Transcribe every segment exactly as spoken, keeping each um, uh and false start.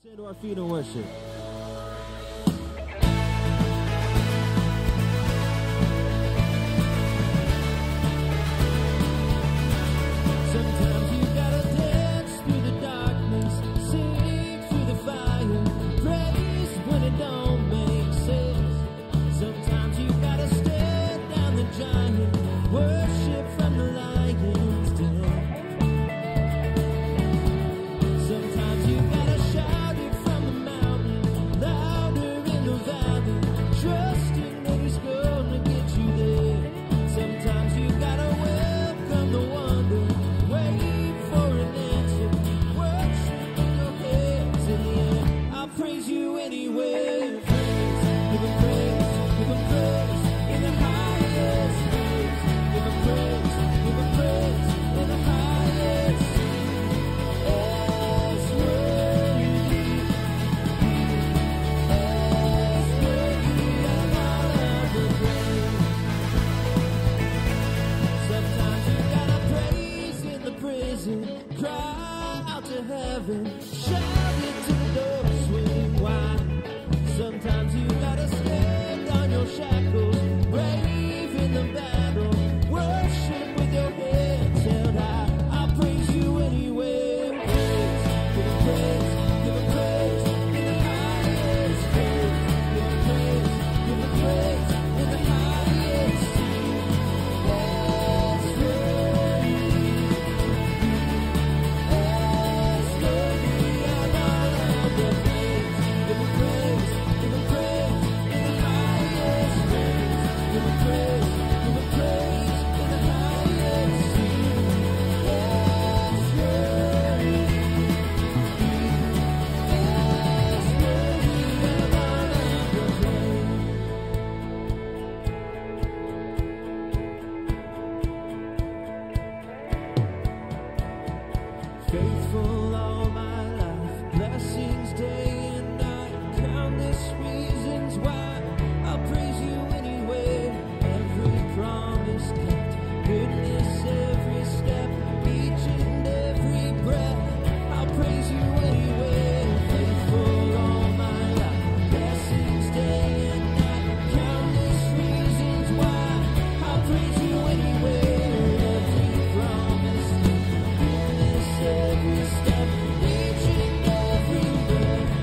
Stand to our feet and worship. Sometimes you gotta dance through the darkness, sing through the fire, praise when it don't make sense. Sometimes you gotta stare down the giant, worship from the lion's den. Sometimes you gotta shout it from the mountain, louder in the valley, trusting that he's gonna get you there. Sometimes you gotta welcome the wonder, wait for an answer, worship with your hands in the air. I'll praise you anyway. Praise, give him praise, give him praise in the highest. Praise, give him praise, give him praise in the highest. As worthy, as worthy of all of the praise. Sometimes you gotta praise in the prison, cry out to heaven, shout it till the doors swing wide. Sometimes you gotta stand on your shackles, brave in the battle, worship with your heads held high. I'll praise you anyway. Praise, give him praise, give him praise in the highest. Praise, give him praise, give him praise in the highest. As worthy, as worthy of all of the praise. Give him praise, give him praise in the highest. Praise, give him praise, give him praise in the highest. As worthy, as worthy of all of the praise. Faithful all my life, blessings day and night, countless reasons why I'll praise you anyway. Every promise kept, goodness every step, each and every breath, I'll praise you anyway. Faithful all my life, blessings day and night, countless reasons why I'll praise you anyway. Every promise, goodness every step, each and every breath,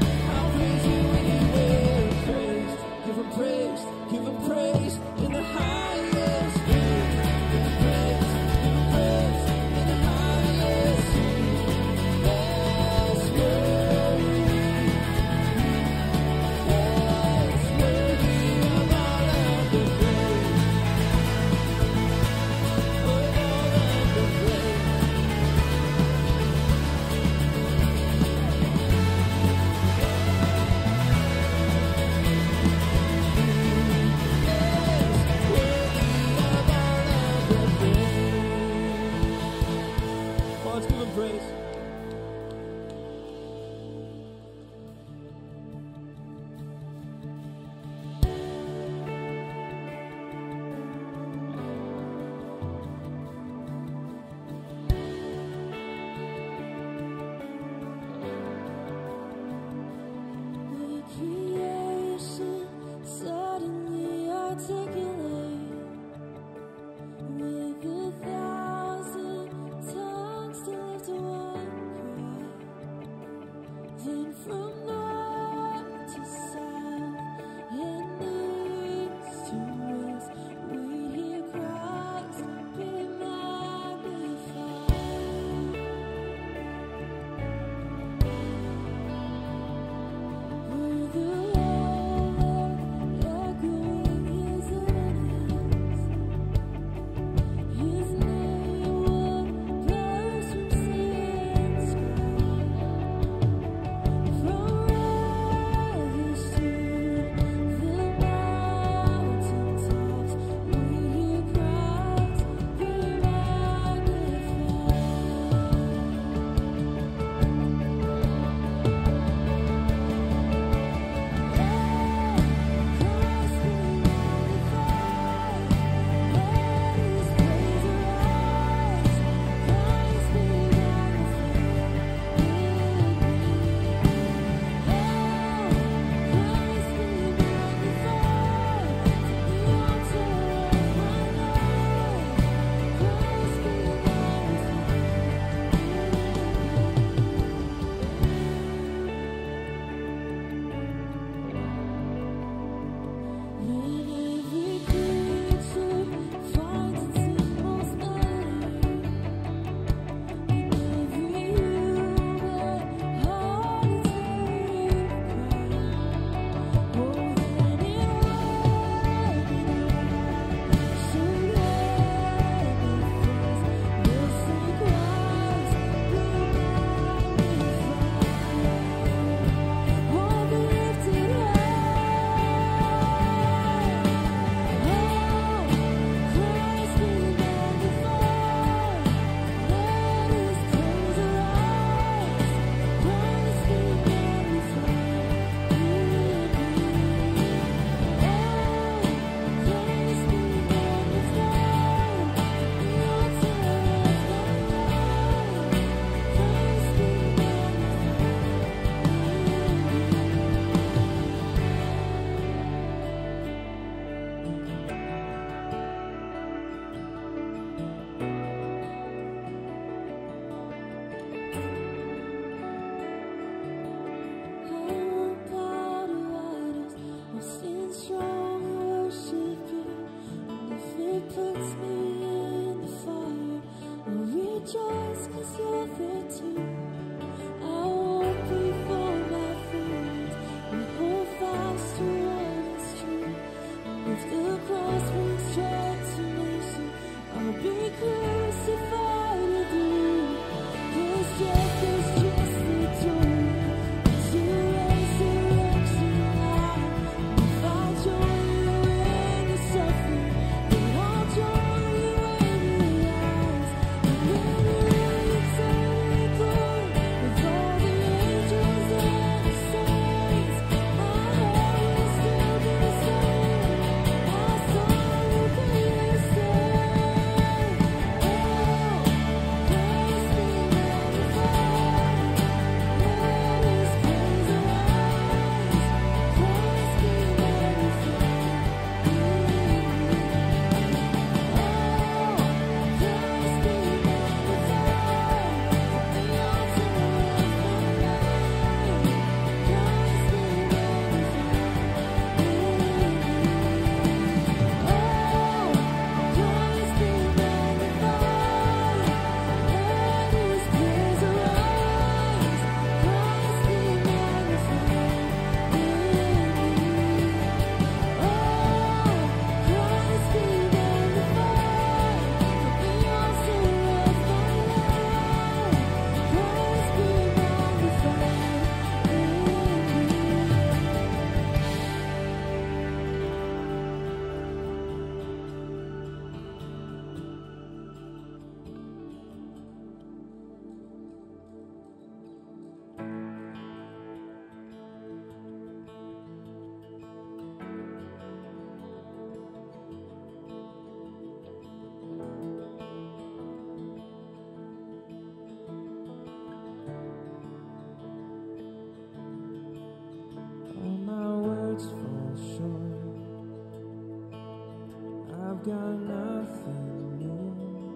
I've got nothing new.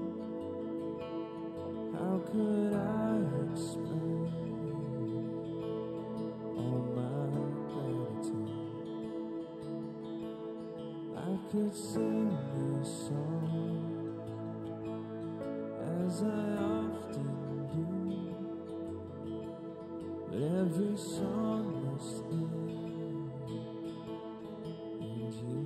How could I explain all my gratitude? I could sing this song as I often do, but every song must end, and you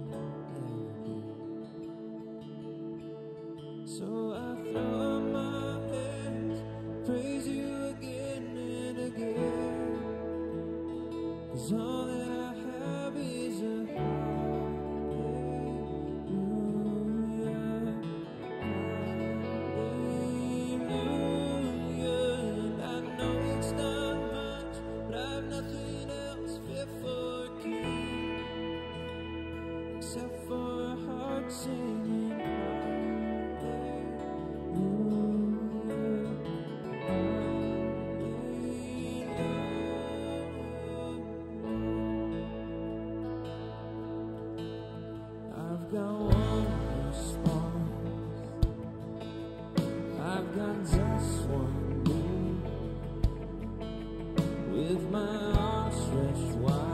never do. So I throw up my hands, praise you again and again, 'cause all that I have is a except for a heart singing hallelujah, hallelujah. I've got one response, I've got just one move, with my arms stretched wide.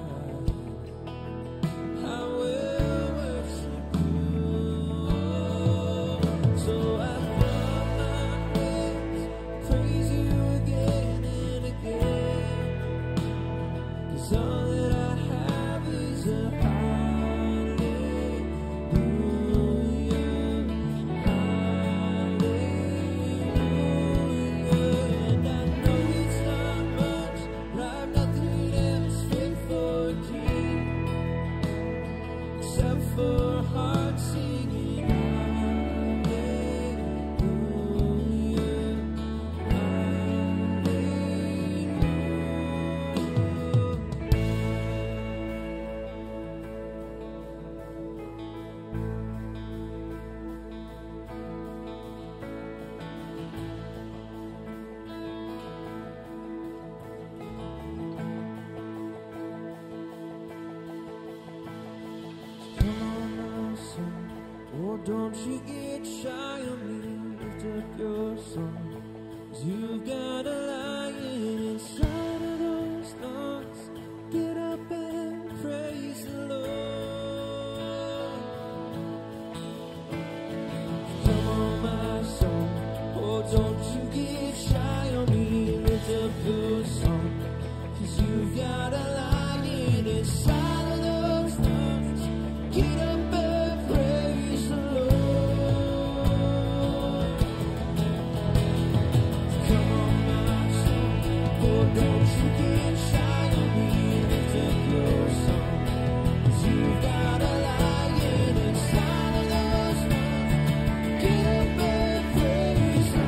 Don't you get shy of me, lift up your song, 'cause you've got a lion inside of those lungs. Get up and praise the Lord. Come on, my soul, oh don't you get shy of me, lift up your song, 'cause you've got a lion inside of those lungs. Get up and praise the Lord. Don't you get shy on me, lift up your song, 'cause you've got a lion inside of those lungs. Get up and praise the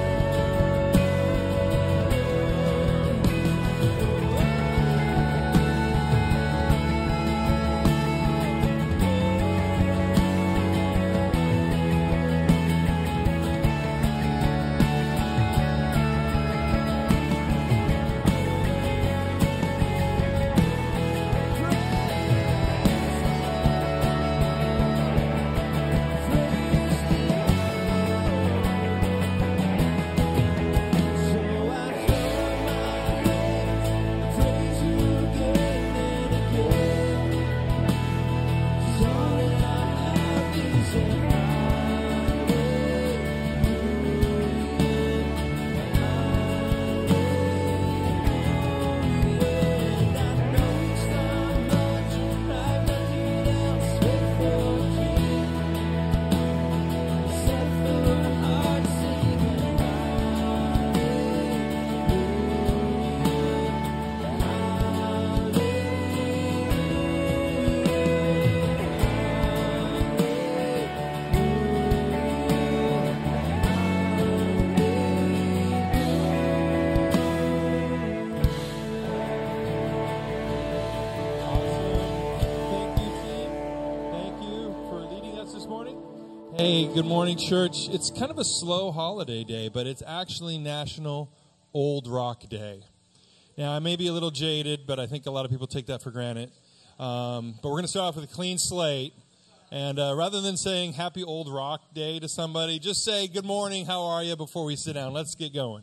Hey, good morning, church. It's kind of a slow holiday day, but it's actually National Old Rock Day. Now, I may be a little jaded, but I think a lot of people take that for granted. Um, but we're going to start off with a clean slate. And uh, rather than saying Happy Old Rock Day to somebody, just say good morning, how are you, before we sit down. Let's get going.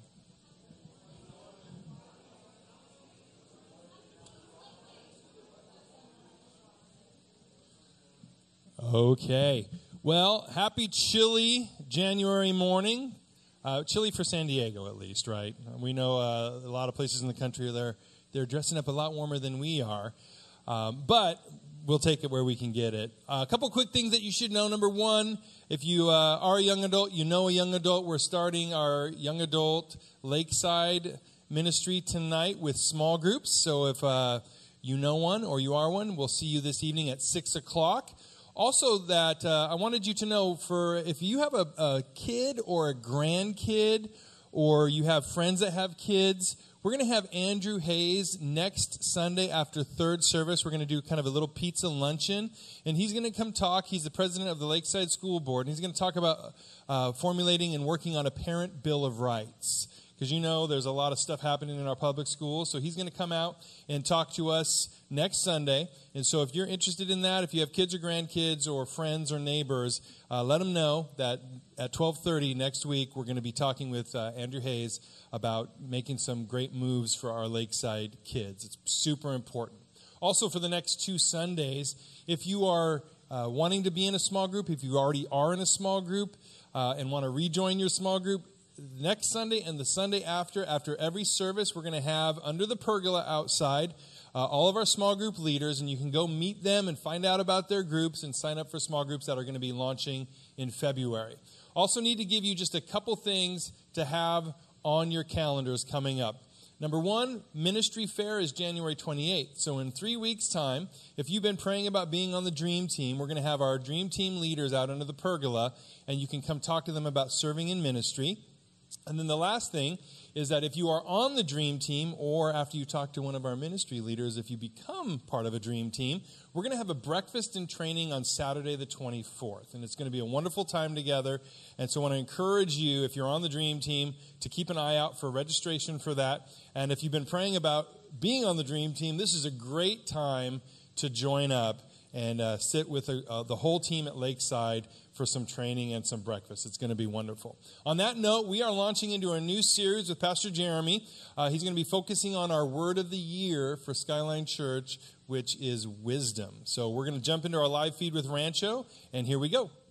Okay. Well, happy chilly January morning. Uh, chilly for San Diego, at least, right? We know uh, a lot of places in the country, they're, they're dressing up a lot warmer than we are. Um, but we'll take it where we can get it. Uh, a couple quick things that you should know. Number one, if you uh, are a young adult, you know a young adult, we're starting our young adult Lakeside ministry tonight with small groups. So if uh, you know one or you are one, we'll see you this evening at six o'clock. Also, that uh, I wanted you to know, for if you have a, a kid or a grandkid, or you have friends that have kids, we're going to have Andrew Hayes next Sunday after third service. We're going to do kind of a little pizza luncheon, and he's going to come talk. He's the president of the Lakeside School Board, and he's going to talk about uh, formulating and working on a parent bill of rights. Because you know there's a lot of stuff happening in our public schools. So he's going to come out and talk to us next Sunday. And so if you're interested in that, if you have kids or grandkids or friends or neighbors, uh, let them know that at twelve thirty next week we're going to be talking with uh, Andrew Hayes about making some great moves for our Lakeside kids. It's super important. Also, for the next two Sundays, if you are uh, wanting to be in a small group, if you already are in a small group uh, and want to rejoin your small group, next Sunday and the Sunday after, after every service, we're going to have under the pergola outside uh, all of our small group leaders, and you can go meet them and find out about their groups and sign up for small groups that are going to be launching in February. Also need to give you just a couple things to have on your calendars coming up. Number one, Ministry Fair is January twenty-eighth. So in three weeks' time, if you've been praying about being on the Dream Team, we're going to have our Dream Team leaders out under the pergola, and you can come talk to them about serving in ministry. And then the last thing is that if you are on the Dream Team, or after you talk to one of our ministry leaders, if you become part of a Dream Team, we're going to have a breakfast and training on Saturday the twenty-fourth. And it's going to be a wonderful time together. And so I want to encourage you, if you're on the Dream Team, to keep an eye out for registration for that. And if you've been praying about being on the Dream Team, this is a great time to join up and uh, sit with a, uh, the whole team at Lakeside for some training and some breakfast. It's going to be wonderful. On that note, we are launching into a new series with Pastor Jeremy. Uh, he's going to be focusing on our word of the year for Skyline Church, which is wisdom. So we're going to jump into our live feed with Rancho, and here we go.